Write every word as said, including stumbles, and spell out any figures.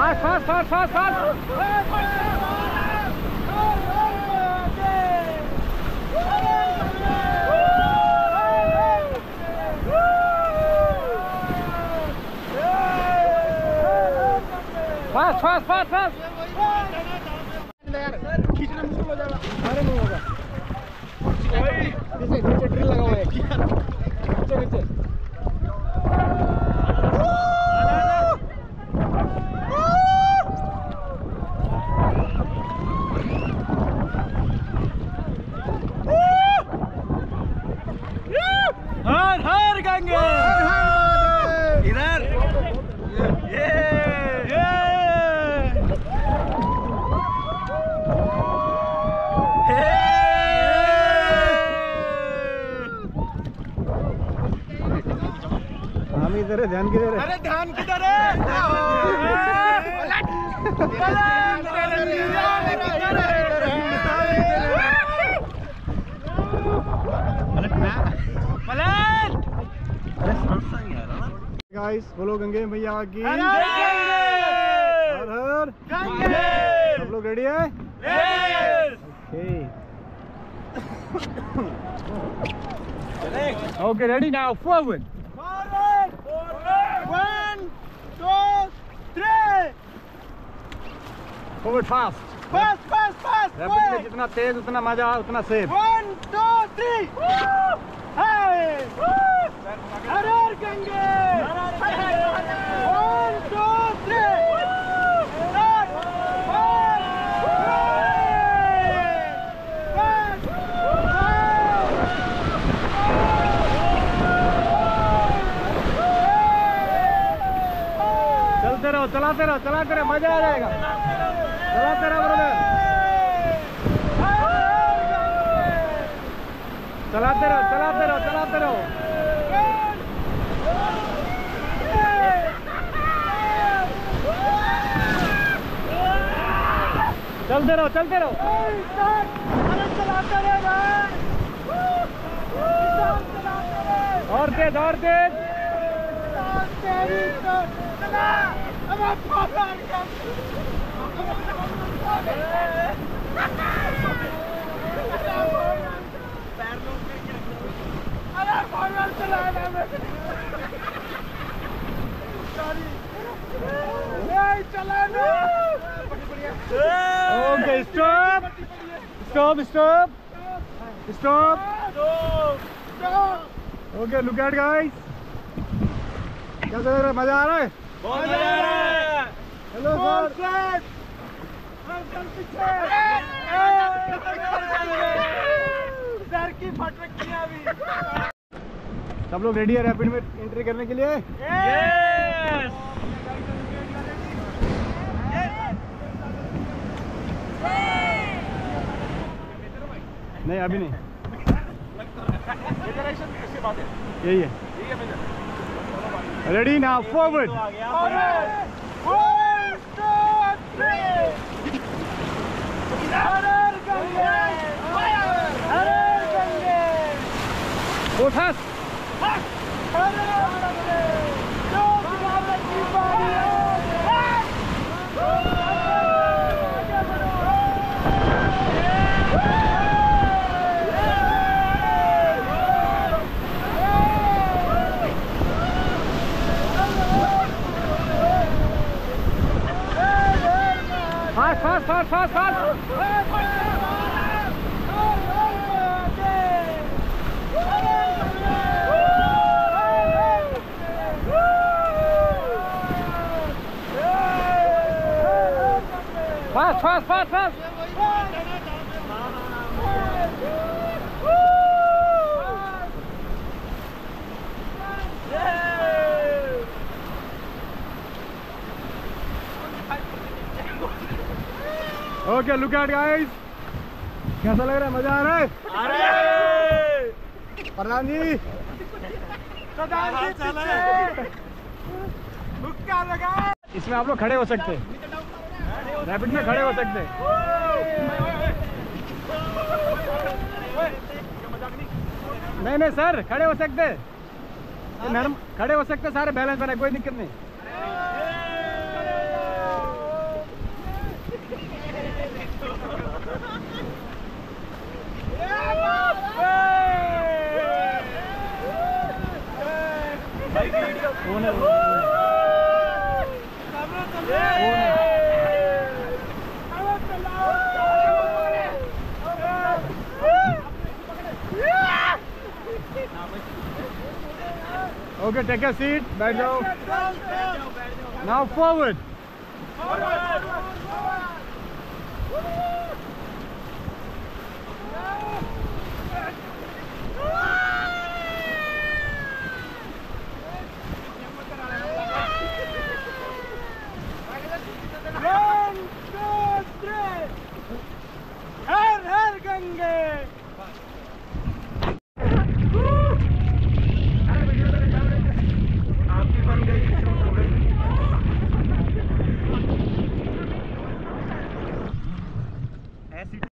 Fast fast fast fast fast fast fast fast fast खींचना मुश्किल हो जाएगा। अरे नहीं होगा, नीचे नीचे ड्रिल लगा हुआ है, नीचे नीचे। हर हर गंगे, इधर ये ये हम इधर है, ध्यान किधर है? अरे ध्यान किधर है? गाइस बोलो गंगे भैया की हर हर गंगे। सब लोग रेडी है? Okay okay ready now forward Forward! Forward! One, two, three! Forward fast Fast, fast, fast! Rapid में जितना तेज उतना मजा उतना safe. One, two, three! Hey! हर हर Gange! One, two, three! Start! One, चलते रहो चलाते रहो चलाते रहो, मजा आ जाएगा। चलाते रहो ब्रदर, चलाते रहो चलाते रहो चलाते रहो। चलते रहो चलते रहो। चलाते रहे भाई, और तेज और तेज। चला अब आप फॉरवर्ड कर, अरे फॉरवर्ड चलाना मैं सॉरी नहीं चलाना। Okay stop stop stop stop. Okay look at guys, कैसा लग रहा है? मजा आ रहा है? बहुत मजा आ रहा है। हेलो सर, सर की फट रखी है अभी। सब लोग रेडी है रैपिड में एंट्री करने के लिए? यस। नहीं अभी नहीं, यही है। Ready now forward. उठा fast fast fast fast fast. Fast fast fast fast. Okay look at guys, कैसा लग रहा है? मजा आ रहा है? अरे प्रधान जी इसमें आप लोग खड़े हो सकते हैं, रैपिड में खड़े हो सकते हैं। नहीं नहीं सर, खड़े हो सकते हैं, नरम खड़े हो सकते हैं सारे, बैलेंस बना, कोई दिक्कत नहीं। Okay, take a seat. बैठ जाओ. Now forward. One, two, three. हर हर गंगे.